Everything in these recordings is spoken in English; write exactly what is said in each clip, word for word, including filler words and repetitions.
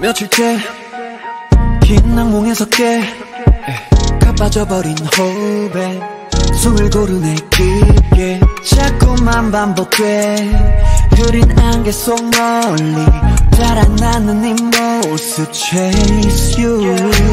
며칠째 긴 악몽에서 깨 가빠져버린 호흡에 숨을 고르네 깊게 자꾸만 반복돼 흐린 안개 속 멀리 달아나는 네 모습 Chase you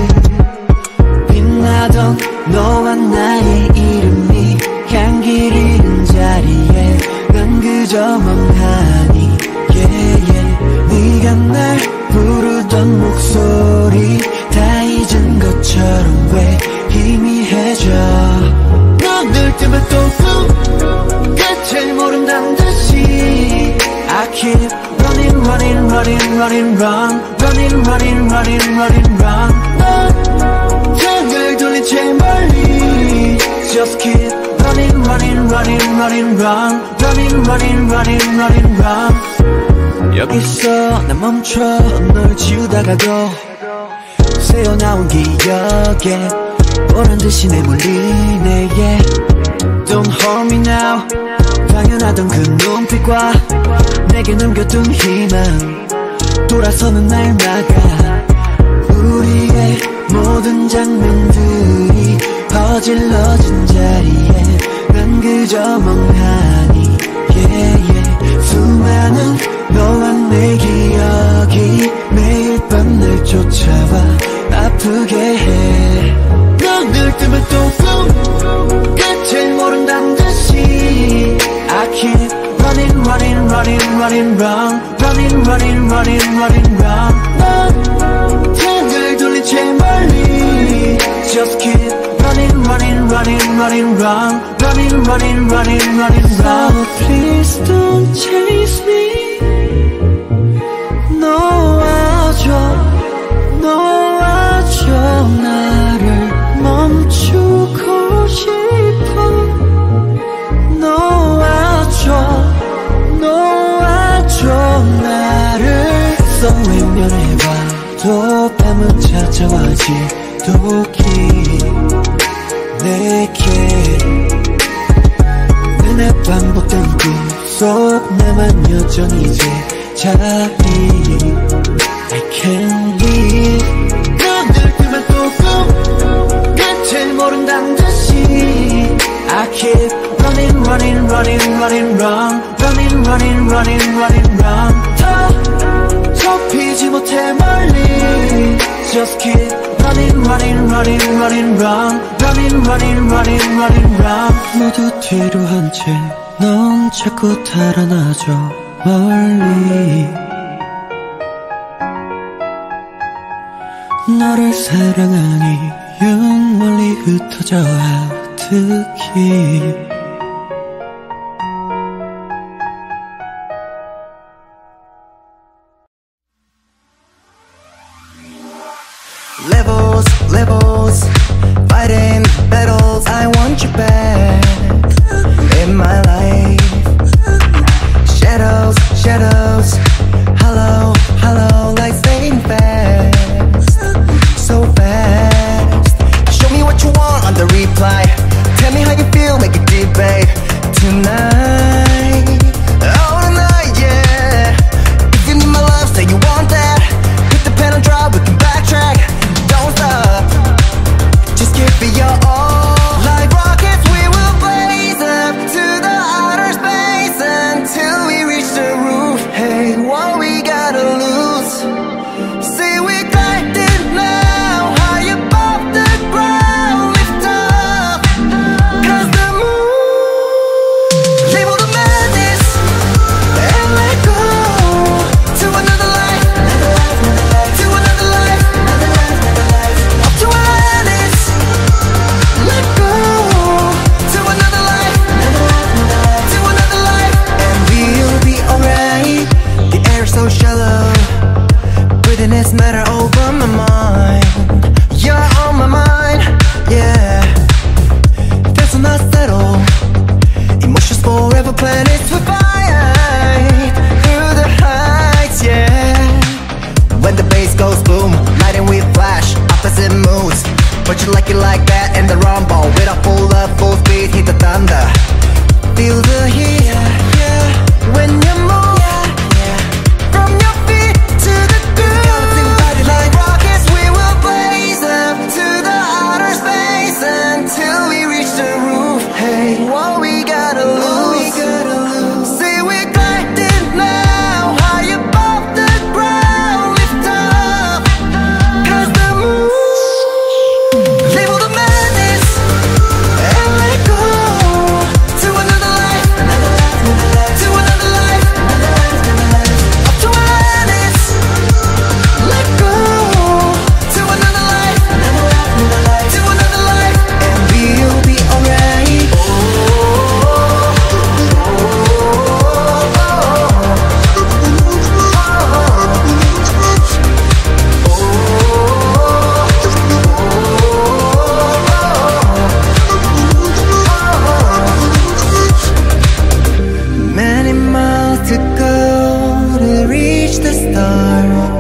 빛나던 너와 나의 이름이 향기를 잃은 자리에 난 그저 멍하니 yeah, yeah. 네가 날 부르던 목소리 다 잊은 것처럼 왜 희미해져 너늘 때문에 또 꿈 끝을 모른다는 듯이 I keep running running running running run running running running running run 넌 등을 돌린 채 멀리 Just keep running running running running run running running running running run 여기서 난 멈춰 널 지우다가도 새어나온 기억에 보란듯이 내몰리네 yeah. Don't hold me now 당연하던 그 눈빛과 내게 남겨둔 희망 돌아서는 날 막아 우리의 모든 장면들이 어질러진 자리에 난 그저 멍하니 yeah, yeah. 수많은 너와 내 기억이 매일 밤 날 쫓아와 아프게 해 너늘 때문에 또 꿈 끝을 모른다는 듯이 I keep running running running running run running running running running run 넌 등을 돌린 채 멀리 Just keep running running running running run running running running running run So please don't chase me 놓아줘 놓아줘 나를 멈추고 싶어 놓아줘 놓아줘 나를 서 외면해봐도 밤은 찾아와 지독히 내게 맨날 반복된 꿈속 나만 여전히 제자리 I can't leave 너늘 때문에 또 꿈 끝을 모른다는 듯이 I keep running running running running run running running running running run 더 좁히지 못해 멀리 Just keep running running running running run running running running running run 모두 뒤로 한 채 넌 자꾸 달아나죠 멀리 너를 사랑한 이윤 멀리 흩어져 아득히 Levels, levels, fighting battles. I want you back in my life. Shadows, shadows, hollow, hollow, like fading fast, so fast. Show me what you want on the replay. Tell me how you feel, make it deep, babe. Tonight, oh tonight, yeah. If you need my love, say you want that. Put the pen on dry, we can backtrack. Don't stop, just give me your all. Like rockets, we will blaze up to the outer space until we reach the roof. Hey, what we gotta lose? See, we gliding now, high above the ground. Lift up, cause the moon label the madness and let go to another life, to another life, up to Atlantis. Let go to another life, to another life, and we'll be alright. The air's so shallow, breathing is matter over my mind. You're on my mind, yeah. Feels not settle. Emotions forever, planets we fight through the heights, yeah. When the bass goes boom, lighting we flash, opposite moods. But you like it like that in the rumble. With a full up, full speed, hit the thunder. Feel the heat, yeah, yeah. When you move, yeah, yeah. From your feet to the groove. start.